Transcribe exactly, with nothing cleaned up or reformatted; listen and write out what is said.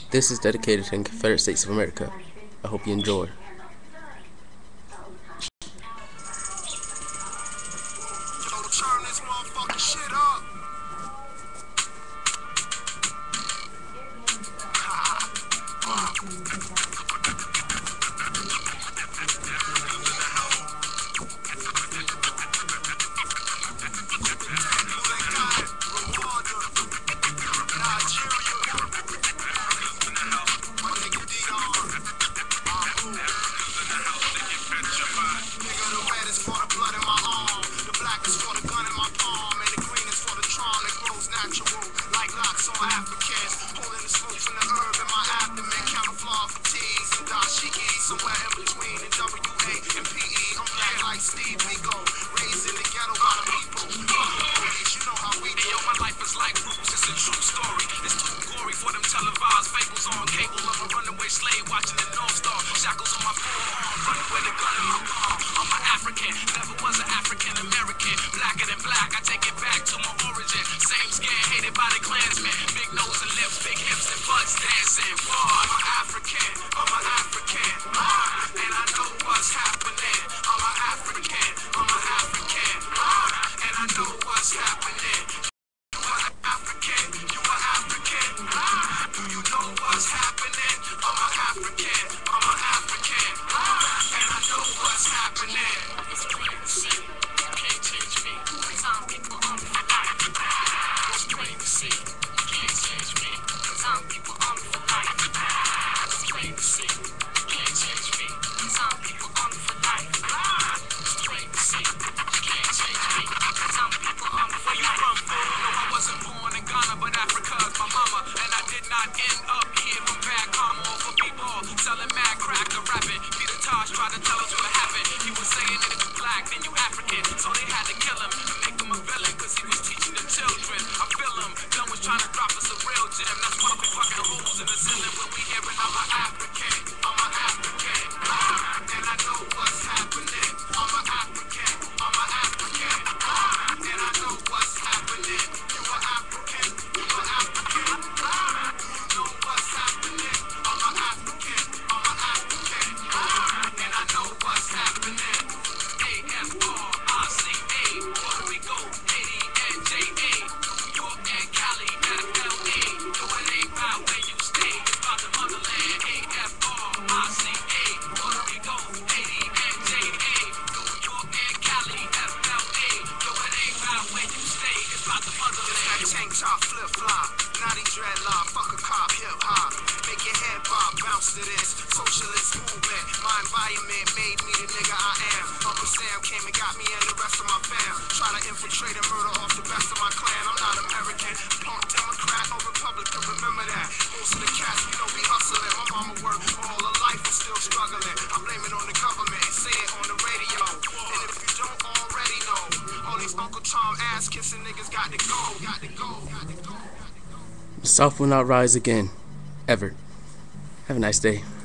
This is dedicated to the Confederate States of America. I hope you enjoy. Turn this motherfucking shit up. Like locks on Africans, holding the smoke from the herb in my abdomen, camouflage fatigues and dashiki, somewhere in between the W A and P E. I'm black like Steve Biko, raised in the ghetto by the people. Police, you know how we do. Yo, my life is like roots, it's a true story. It's too gory for them televised fables on cable of a runaway slave watching the North Star. Shackles on my forearm, running with a gun in my palm. I'm an African, never was an African American. Blacker than black, I take it back to my origin. Same skin, hated by the Klansmen. Big nose and lips, big hips and butts dancing. Oh, I'm an African, I'm an African. Ah, and I know what's happening. I'm an African, I'm an African. Ah, and I know what's happening. You are African, you are African. Ah, do you know what's happening? I'm an African, I'm an African. Ah, and I know what's happening. It's plain to see, you can't change me. Some people on for life. It's plain to see, you can't change me. Some people on for life. It's plain to see, you can't change me. Some people on for life. It's plain to see, you can't change me. Some people on for life. Where you from, fool? No, I wasn't born in Ghana, but Africa's my mama. And I did not end up here from back home or for people selling mad crack or rapping. Peter Tosh tried to tell us what happened. He was saying that if you black, then you African. So they had to kill him and make him a villain, cause he was teaching the children. I feel him, Gun was trying to drop us a real gem. That's why we fucking holes in the ceiling when we hearing I'm an African, I'm an African. Ah, and I know what's happening. I'm an African, I'm an African. Ah, and I know what's happening. You are African, you are African. Ah, do you know what's happening? I'm an African, I'm an African. Ah, and I know what's happening. A F R I C A, Puerto Rico, Haiti, and J A, New York and Cali, F L A. No, it ain't about where you stay, it's about the motherland. A F R I C A, Puerto Rico, Haiti, and J A, New York and Cali, F L A. No, it ain't about where you stay, it's about the motherland. It's that tank top flip flop, naughty dreadlock, fuck a cop, hip hop. Make your head bob, bounce to this socialist movement. My environment made me the nigga I am. Uncle Sam came and got me and the rest of my fam. Try to infiltrate and murder off the best of my clan. I'm not American, punk Democrat or Republican. Remember that. Most of the cats we know we hustling. My mama worked all her life and still struggling. I blame it on the government. Say it on the radio. And if you don't already know, all these Uncle Tom ass kissing niggas got to go. Got to go. Got to go. The South will not rise again. Ever. Have a nice day.